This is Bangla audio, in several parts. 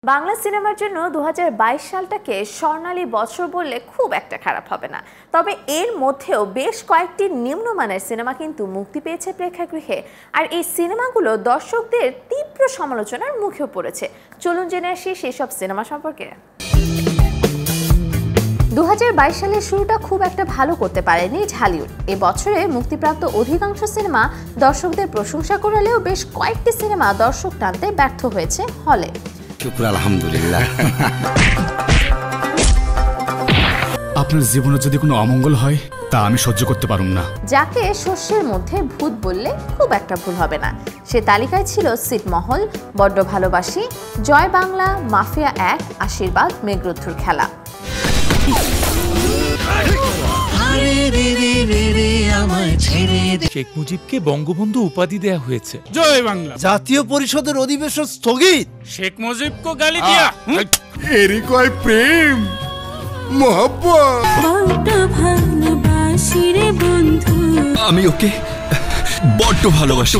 বাংলা সিনেমার জন্য 2022 সালটাকে স্বর্ণালী বছর বললে খুব একটা খারাপ হবে না। তবে এর মধ্যেও বেশ কয়েকটি নিম্নমানের সিনেমা কিন্তু মুক্তি পেয়েছে প্রেক্ষাগৃহে, আর এই সিনেমাগুলো দর্শকদের তীব্র সমালোচনার মুখেও পড়েছে। চলুন জেনে আসি সেসব সিনেমা সম্পর্কে। 2022 সালের শুরুটা খুব একটা ভালো করতে পারেনি ঢালিউড। এবছরে মুক্তিপ্রাপ্ত অধিকাংশ সিনেমা দর্শকদের প্রশংসা করালেও বেশ কয়েকটি সিনেমা দর্শক টানতে ব্যর্থ হয়েছে হলে। শুকর আলহামদুলিল্লাহ। আপনার জীবনে যদি কোনো অমঙ্গল হয় তা আমি সহ্য করতে পারুম না। যাকে শস্যের মধ্যে ভূত বললে খুব একটা ভুল হবে না। সে তালিকায় ছিল ছিটমহল, বড্ড ভালোবাসি, জয় বাংলা, মাফিয়া 1, আশীর্বাদ, মেঘরুদ্ধুর খেলা। শেখ মুজিবকে বঙ্গবন্ধু উপাধি দেয়া হয়েছে। জয় বাংলা। জাতীয় পরিষদের অধিবেশন স্থগিত। শেখ মুজিব কো গালি দিয়া। এরি কয় প্রেম মোহব্বত। আমি ওকে বড্ড ভালোবাসি।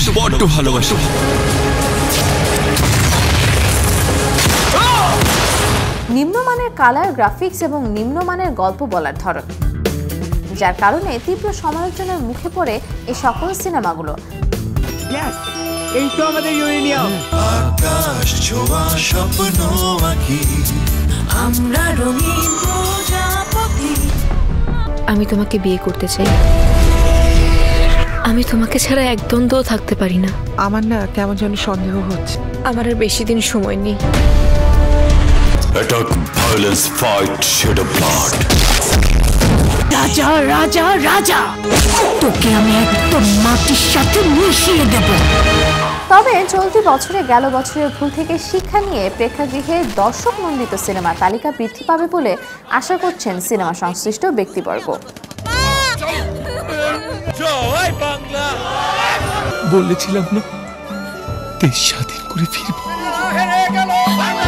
নিম্নমানের কালার গ্রাফিক্স এবং নিম্নমানের গল্প বলার ধরন, যার কারণে তীব্র সমালোচনার মুখে পড়ে এই সকল সিনেমাগুলো। এই তো আমাদের ইউরেনিয়াম। আকাশ ছোঁয়া স্বপ্ন আঁকি আমরা রঙিন প্রজাপতি। আমি তোমাকে বিয়ে করতে চাই। আমি তোমাকে ছাড়া এক দ্বন্দ্বও থাকতে পারি না। আমার না কেমন যেন সন্দেহ হচ্ছে। আমার আর বেশি দিন সময় নেই। Attack, violence, fight, shed of blood. রাজা রাজা রাজা, তোকে আমি একদম মাটির সাথে মিশিয়ে দেব। তবে চলতি বছরে গেল বছরের ভুল থেকে শিক্ষা নিয়ে প্রেক্ষাগৃহে দর্শক নন্দিত সিনেমার তালিকা বৃদ্ধি পাবে বলে আশা করছেন সিনেমা সংশ্লিষ্ট ব্যক্তিবর্গ। জয় বাংলা। বলেছিলাম না দেশ স্বাধীন করে ফিরব।